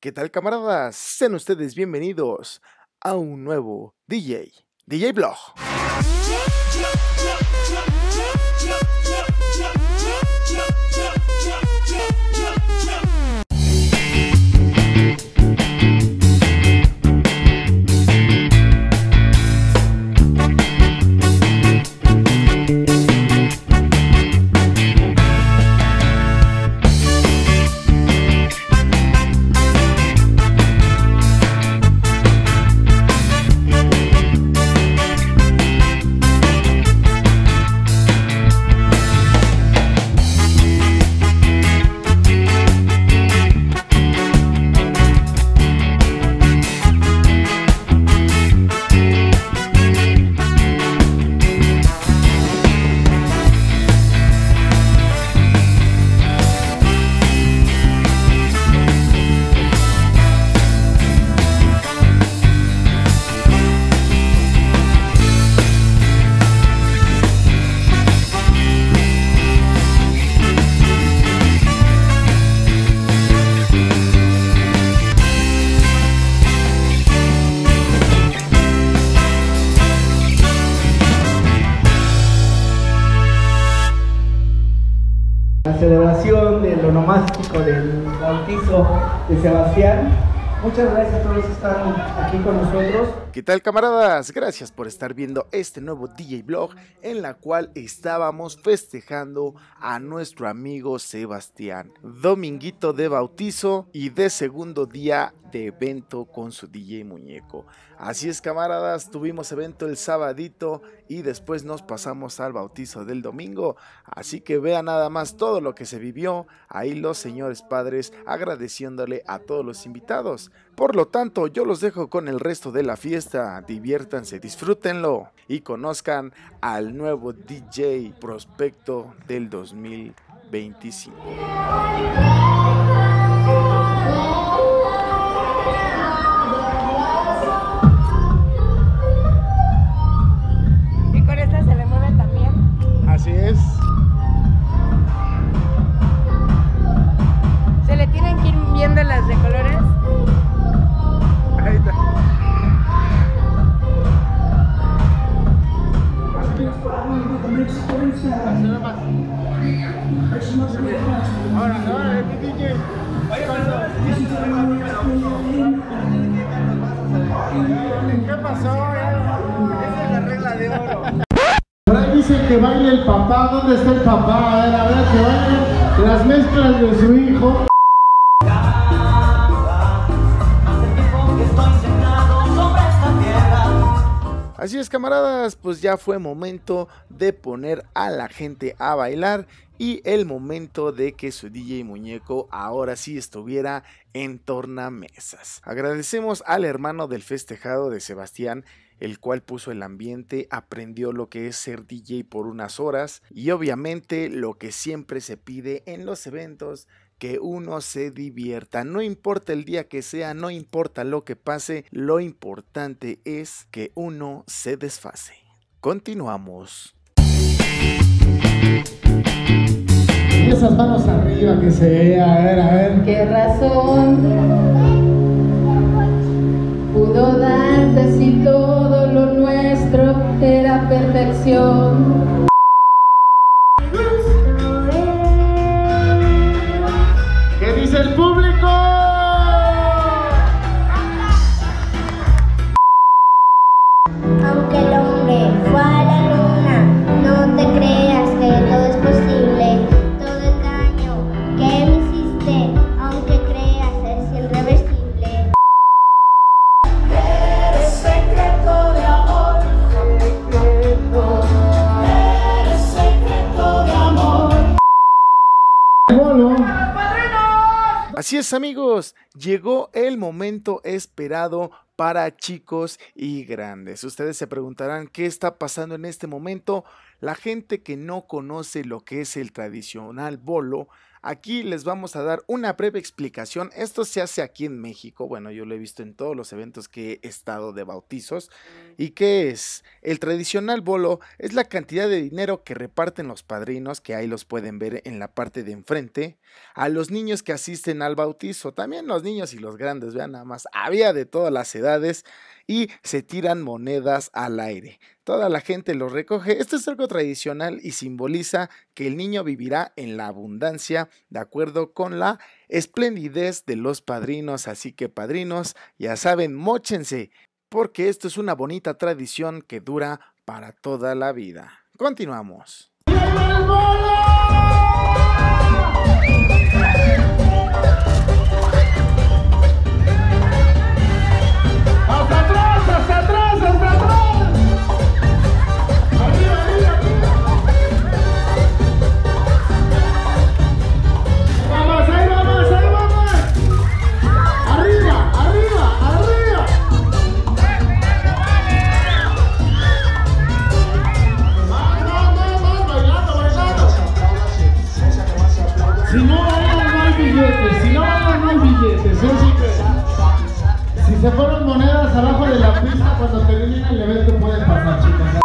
¿Qué tal, camaradas? Sean ustedes bienvenidos a un nuevo DJ Blog. La celebración del onomástico del bautizo de Sebastián. Muchas gracias a todos los que están aquí con nosotros. ¿Qué tal, camaradas? Gracias por estar viendo este nuevo DJ Blog en la cual estábamos festejando a nuestro amigo Sebastián. Dominguito de bautizo y de segundo día de evento con su DJ Muñeco. Así es, camaradas, tuvimos evento el sabadito y después nos pasamos al bautizo del domingo. Así que vean nada más todo lo que se vivió ahí los señores padres agradeciéndole a todos los invitados. Por lo tanto, yo los dejo con el resto de la fiesta. Diviértanse, disfrútenlo y conozcan al nuevo DJ prospecto del 2025. Y con esta se le mueve también. Así es. Se le tienen que ir viendo las de colores. Ahí está. Ahora, DJ. ¿Qué pasó? Esa es la regla de oro. Por ahí dicen que baile el papá. ¿Dónde está el papá? A ver, que baile las mezclas de su hijo. Así es, camaradas, pues ya fue momento de poner a la gente a bailar y el momento de que su DJ Muñeco ahora sí estuviera en tornamesas. Agradecemos al hermano del festejado de Sebastián, el cual puso el ambiente, aprendió lo que es ser DJ por unas horas y obviamente lo que siempre se pide en los eventos, que uno se divierta, no importa el día que sea, no importa lo que pase, lo importante es que uno se desfase. Continuamos. Y esas manos arriba que se vea, a ver. ¿Qué razón pudo darte si todo lo nuestro era perfección? ¿Qué dice el público? Aunque el hombre fue a la luna, no te creas que todo es posible. Todo el daño que me hiciste, aunque creas, es irreversible. Eres secreto de amor, eres secreto de amor. Bueno. Así es, amigos, llegó el momento esperado para chicos y grandes. Ustedes se preguntarán qué está pasando en este momento. La gente que no conoce lo que es el tradicional bolo, Aquí les vamos a dar una breve explicación. Esto se hace aquí en México. Bueno, yo lo he visto en todos los eventos que he estado de bautizos. ¿Y qué es? El tradicional bolo es la cantidad de dinero que reparten los padrinos, que ahí los pueden ver en la parte de enfrente, a los niños que asisten al bautizo. También los niños y los grandes, vean nada más. Había de todas las edades y se tiran monedas al aire. Toda la gente lo recoge. Esto es algo tradicional y simboliza que el niño vivirá en la abundancia de acuerdo con la esplendidez de los padrinos. Así que padrinos, ya saben, móchense, porque esto es una bonita tradición que dura para toda la vida. Continuamos. ¡Hasta atrás, hasta atrás, hasta atrás! ¡Arriba, arriba, arriba! ¡Vamos, ahí vamos, ahí vamos! ¡Arriba, arriba, arriba! ¡Más, bailando, bailando! Si no bailan, no hay billetes, si no bailan, no hay billetes, Si se fueron monedas abajo de la pista, cuando termine el evento pueden pasar, chicas.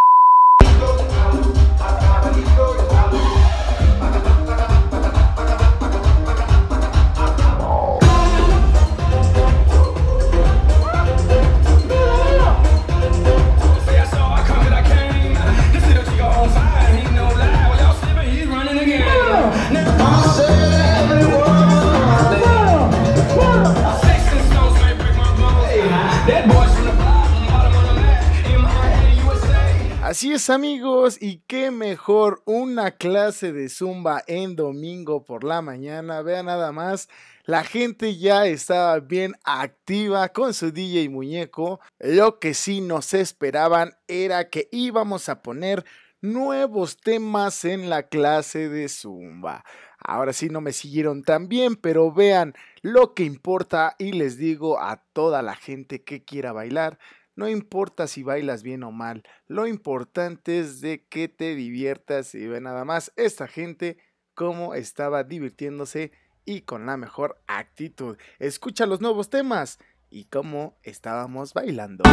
Así es, amigos, y qué mejor una clase de zumba en domingo por la mañana. Vean nada más, la gente ya estaba bien activa con su DJ muñeco. Lo que sí nos esperaban era que íbamos a poner nuevos temas en la clase de zumba. Ahora sí no me siguieron tan bien, pero vean lo que importa y les digo a toda la gente que quiera bailar. No importa si bailas bien o mal, lo importante es de que te diviertas y ve nada más esta gente cómo estaba divirtiéndose y con la mejor actitud. Escucha los nuevos temas y cómo estábamos bailando.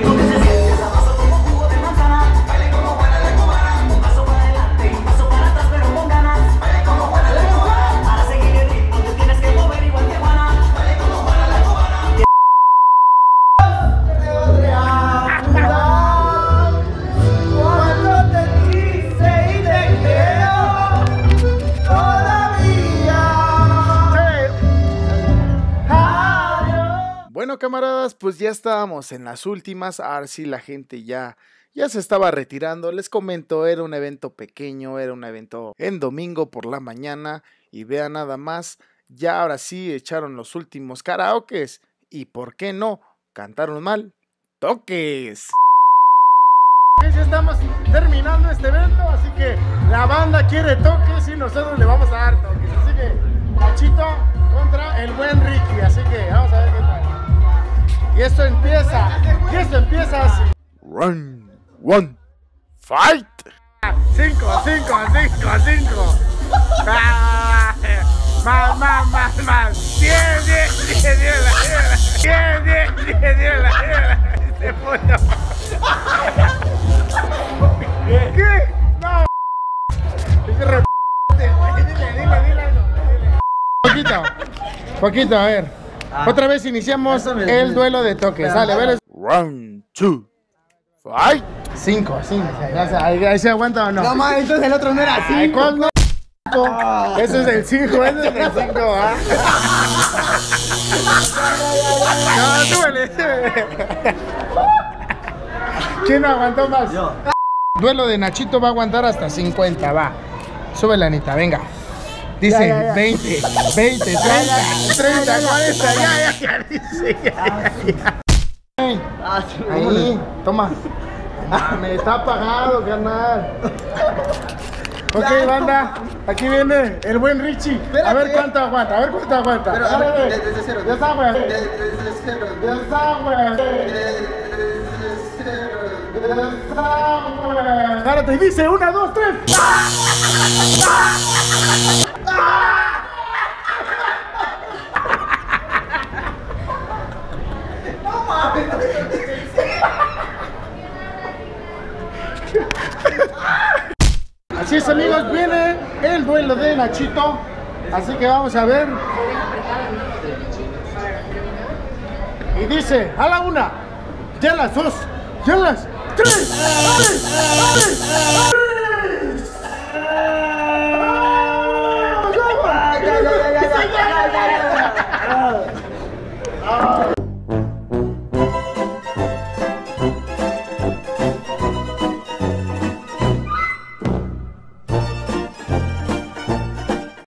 Bueno, camaradas, pues ya estábamos en las últimas. Ahora sí la gente ya se estaba retirando. Les comento, era un evento pequeño, era un evento en domingo por la mañana. Y vean nada más, ya ahora sí echaron los últimos karaokes. Y por qué no, cantaron mal, toques. Ya estamos terminando este evento, así que la banda quiere toques y nosotros le vamos a dar toques. Así que Nachito contra el buen Ricky, así que vamos a ver qué tal. Y esto empieza así. Round 1, fight. 5. Más. 10. ¿Qué? No. Dile. Poquito, a ver. Otra vez iniciamos el duelo de toques. Dale, ver. Round 2, fight. 5. ¿Ahí se aguanta o no? No, ma, entonces el otro no era 5. ¿Cuál no? Ese es el 5, ¿ah? No, súbele. ¿Quién no aguantó más? Yo. Duelo de Nachito va a aguantar hasta 50, va. Súbele, Anita, venga. Dice ya. 20, 30, 40, ya dice. Ahí, toma. Me está apagado, carnal. Ok, banda, aquí viene el buen Richie. Espérate. A ver cuánto aguanta, Pero, a ver, desde cero. Ya está, güey. Párate y dice 1, 2, 3. Así es, amigos, viene el duelo de Nachito. Así que vamos a ver. Y dice, a la una, ya las dos, ya las tres. ¡Ay!